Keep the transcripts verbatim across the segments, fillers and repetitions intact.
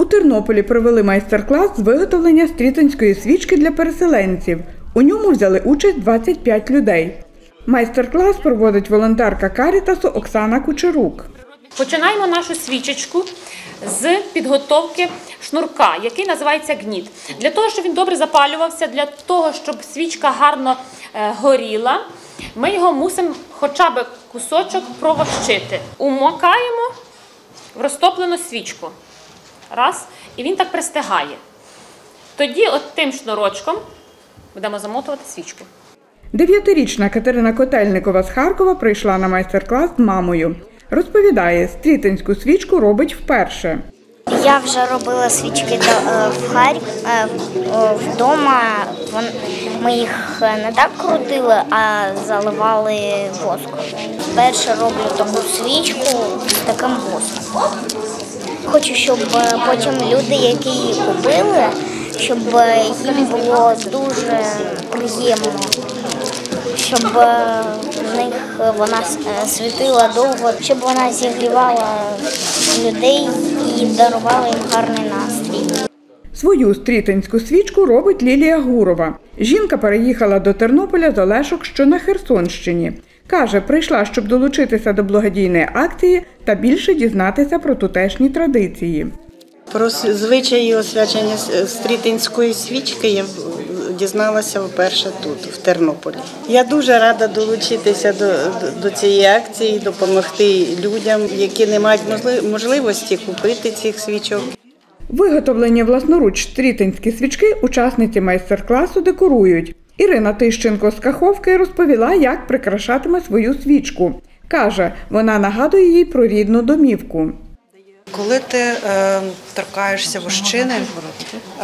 Тернополі провели майстер-клас з виготовлення стрітинської свічки для переселенців. У ньому взяли участь двадцять п'ять людей. Майстер-клас проводить волонтерка Карітасу Оксана Кучерук. Починаємо нашу свічечку з підготовки шнурка, який називається гніт. Для того, щоб він добре запалювався, для того, щоб свічка гарно горіла, ми його мусимо хоча б кусочок провощити. Умокаємо в розтоплену свічку. Раз. І він так пристигає. Тоді от тим шнурочком будемо замотувати свічку. Дев'ятирічна Катерина Котельникова з Харкова прийшла на майстер-клас з мамою. Розповідає, стрітинську свічку робить вперше. Я вже робила свічки в Харкові, вдома. Ми їх не так крутили, а заливали воском. Вперше роблю таку свічку з таким воском. Хочу, щоб потім люди, які її купили, щоб їм було дуже приємно, щоб в них вона світила довго, щоб вона зігрівала людей і дарувала їм гарний настрій. Свою стрітинську свічку робить Лілія Гурова. Жінка переїхала до Тернополя з Олешок, що на Херсонщині. Каже, прийшла, щоб долучитися до благодійної акції та більше дізнатися про тутешні традиції. Про звичаї освячення стрітинської свічки я дізналася вперше тут, в Тернополі. Я дуже рада долучитися до, до цієї акції, допомогти людям, які не мають можливості купити цих свічок. Виготовлені власноруч стрітинські свічки учасниці майстер-класу декорують. Ірина Тищенко з Каховки розповіла, як прикрашатиме свою свічку. Каже, вона нагадує їй про рідну домівку. Коли ти е, торкаєшся вощини, е,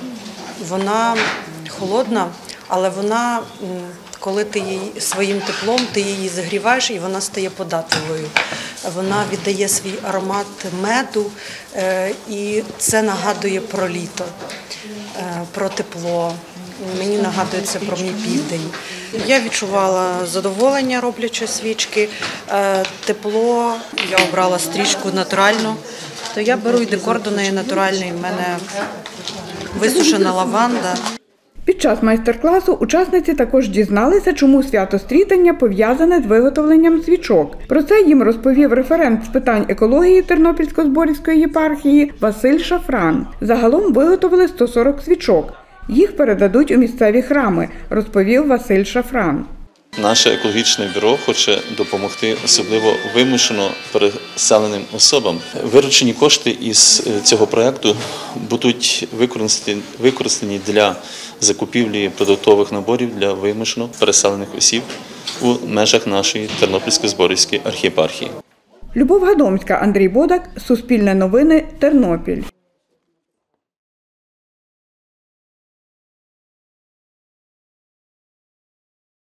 вона холодна, але вона, коли ти її своїм теплом, ти її загріваєш і вона стає податливою. Вона віддає свій аромат меду, е, і це нагадує про літо, е, про тепло. Мені нагадує це про мій південь. Я відчувала задоволення, роблячи свічки, тепло. Я обрала стрічку натуральну, то я беру і декор до неї натуральний. У мене висушена лаванда. Під час майстер-класу учасниці також дізналися, чому свято стрітання пов'язане з виготовленням свічок. Про це їм розповів референт з питань екології Тернопільсько-Зборівської єпархії Василь Шафран. Загалом виготовили сто сорок свічок. Їх передадуть у місцеві храми, розповів Василь Шафран. Наше екологічне бюро хоче допомогти особливо вимушено переселеним особам. Виручені кошти із цього проєкту будуть використані, використані для закупівлі продуктових наборів для вимушено переселених осіб у межах нашої Тернопільсько-Зборівської архієпархії. Любов Гадомська, Андрій Бодак, Суспільне новини, Тернопіль.